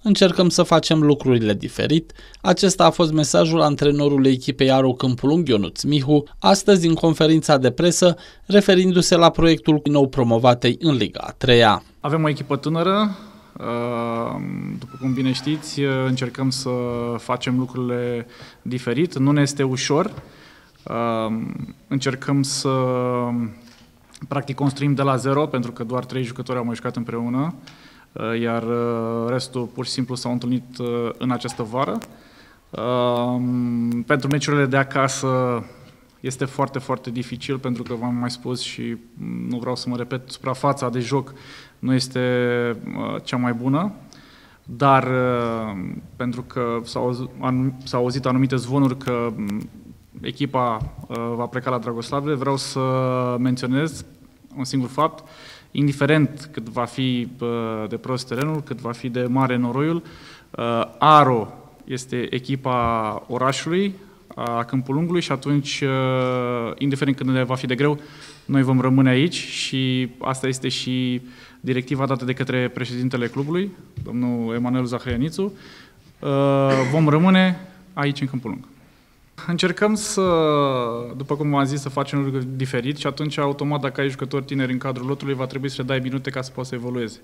încercăm să facem lucrurile diferit. Acesta a fost mesajul antrenorului echipei Aro Câmpul Lung, Ionuț Mihu, astăzi în conferința de presă, referindu-se la proiectul nou promovatei în Liga a 3-a. Avem o echipă tânără, după cum bine știți, încercăm să facem lucrurile diferit, nu ne este ușor, încercăm să practic construim de la zero, pentru că doar 3 jucători au mai jucat împreună, iar restul pur și simplu s-au întâlnit în această vară. Pentru meciurile de acasă este foarte, foarte dificil, pentru că v-am mai spus și nu vreau să mă repet, suprafața de joc nu este cea mai bună, dar pentru că s-au auzit anumite zvonuri că echipa va pleca la Dragoslavle, vreau să menționez un singur fapt: indiferent cât va fi de prost terenul, cât va fi de mare noroiul, Aro este echipa orașului, a Câmpul Lungului, și atunci, indiferent cât ne va fi de greu, noi vom rămâne aici și asta este și directiva dată de către președintele clubului, domnul Emanuel Zahăianițu. Vom rămâne aici în Câmpul Lung. Încercăm să, după cum v-am zis, să facem lucruri diferit și atunci, automat, dacă ai jucători tineri în cadrul lotului, va trebui să le dai minute ca să poată să evolueze.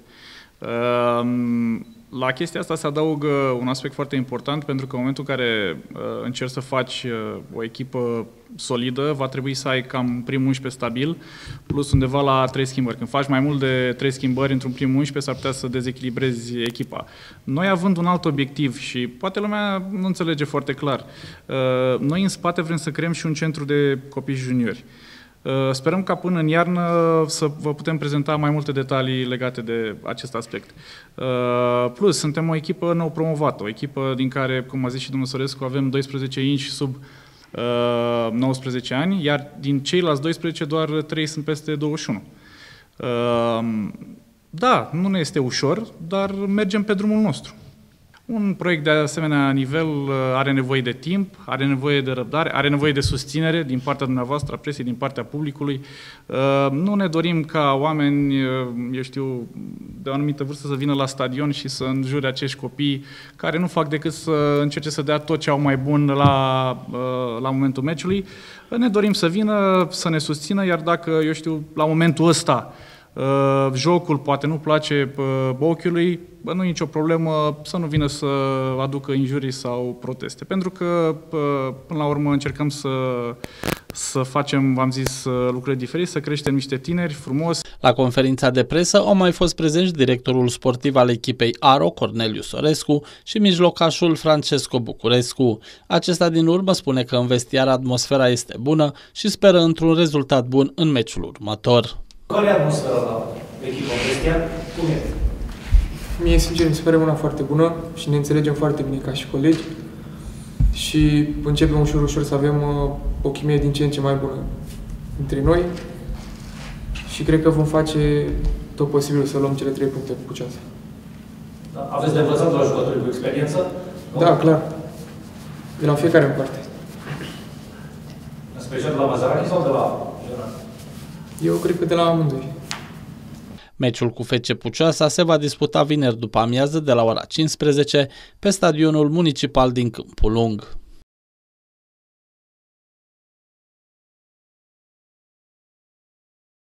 La chestia asta se adaugă un aspect foarte important, pentru că în momentul în care încerci să faci o echipă solidă, va trebui să ai cam primul 11 stabil, plus undeva la 3 schimbări. Când faci mai mult de 3 schimbări într-un primul 11, s-ar putea să dezechilibrezi echipa. Noi, având un alt obiectiv, și poate lumea nu înțelege foarte clar, noi în spate vrem să creăm și un centru de copii juniori. Sperăm ca până în iarnă să vă putem prezenta mai multe detalii legate de acest aspect. Plus, suntem o echipă nou promovată, o echipă din care, cum a zis și domnul Sărescu, avem 12 inși sub 19 ani, iar din ceilalți 12 doar 3 sunt peste 21. Da, nu ne este ușor, dar mergem pe drumul nostru. Un proiect de asemenea nivel are nevoie de timp, are nevoie de răbdare, are nevoie de susținere din partea dumneavoastră, a presiei, din partea publicului. Nu ne dorim ca oameni, eu știu, de o anumită vârstă să vină la stadion și să înjure acești copii care nu fac decât să încerce să dea tot ce au mai bun la momentul meciului. Ne dorim să vină, să ne susțină, iar dacă, eu știu, la momentul ăsta jocul poate nu place ochiului, nu e nicio problemă să nu vină să aducă injurii sau proteste. Pentru că, până la urmă, încercăm să facem, v-am zis, lucruri diferite, să creștem niște tineri frumos. La conferința de presă au mai fost prezenți directorul sportiv al echipei Aro, Corneliu Sorescu, și mijlocașul Francesco Bucurescu. Acesta din urmă spune că în vestiar atmosfera este bună și speră într-un rezultat bun în meciul următor. Care e atmosfera la echipa vestiar? Cum e? Mie, sincer, mi se pare una foarte bună și ne înțelegem foarte bine ca și colegi și începem ușor să avem o chimie din ce în ce mai bună între noi și cred că vom face tot posibilul să luăm cele 3 puncte cu Puceasa. Da. Aveți de învățat la jucători cu experiență? Da, clar. De la fiecare în parte. În special de la Mazarachi sau de la General? Eu cred că de la amândoi. Meciul cu FC Puceasa se va disputa vineri după amiază de la ora 15 pe stadionul municipal din Câmpul Lung.